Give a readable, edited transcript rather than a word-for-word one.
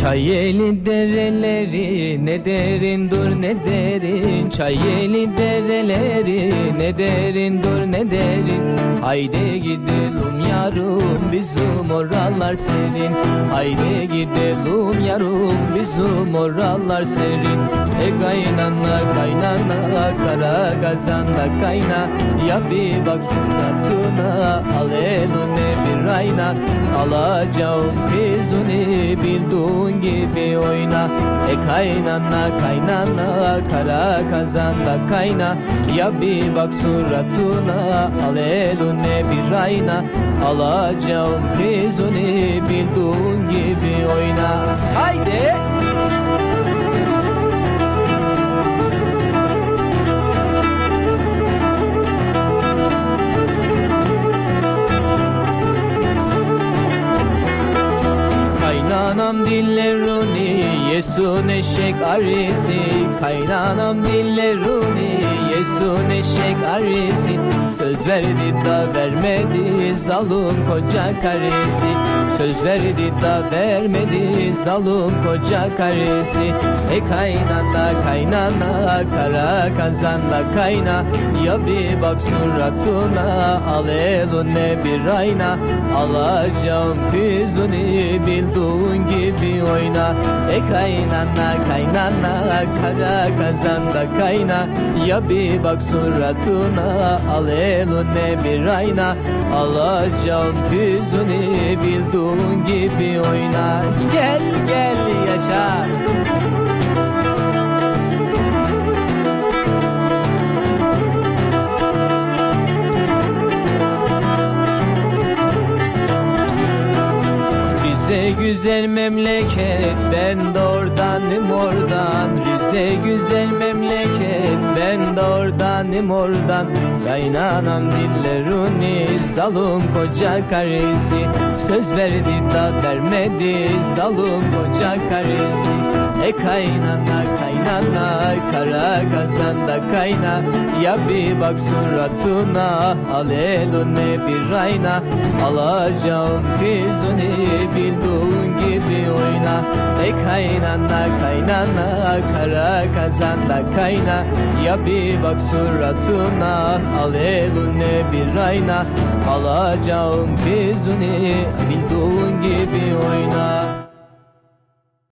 Çayeli dereleri ne derin dur ne derin, Çayeli dereleri ne derin dur ne derin. Haydi gidelim yarım bizim oralar serin, Haydi gidelim yarım bizim oralar serin. Kaynana kaynana kara kazanda kayna, Ya bir bak suratına al eline bir ayna. Alacağım kızını bildiğin gibi oyna. Kaynana kaynana kara kazanda kayna, Ya bir bak suratına al eline bir ayna. Alacağım kızını bildiğin gibi oyna. Haydi! Kaynanam dillerini yesun eşek arısı, Kaynanam dillerini yesun eşek arısı. Söz verdi da vermedi zalim koca karısı, Söz verdi da vermedi zalim koca karısı. Kaynana kaynana kara kazanda kayna, Ya bir bak suratına al eline bir ayna. Alacağım kızını bildiğin gibi oyna. Kaynana kaynana kara kazanda kayna, Ya bir bak suratına al eline bir ayna. Alacağım kızını bildiğin gibi oyna. Gel gel yaşa. Rize güzel memleket, ben de oradanım oradan. Rize güzel memleket, ben de oradanım oradan. Kaynanam dillerini zalim koca karısı, Söz verdi da vermedi zalim koca karısı. Kaynana kaynana kara kazanda kayna, Ya bir bak suratına al eline bir ayna. Alacağım kızını bildiğin gibi oyna. Kaynana kaynana kara kazanda kayna, Ya bir bak suratına al eline bir ayna. Alacağım kızını bildiğin gibi oyna.